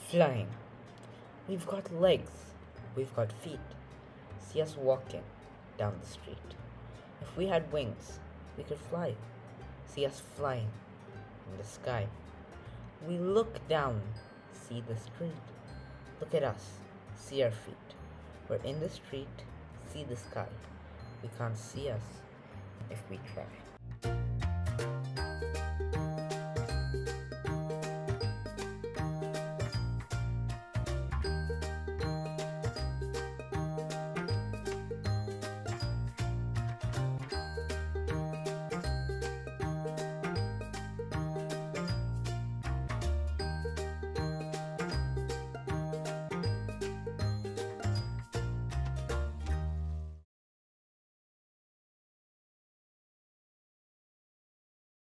Flying. We've got legs. We've got feet. See us walking down the street. If we had wings, we could fly. See us flying in the sky. We look down, see the street. Look at us, see our feet. We're in the street, see the sky. We can't see us if we try.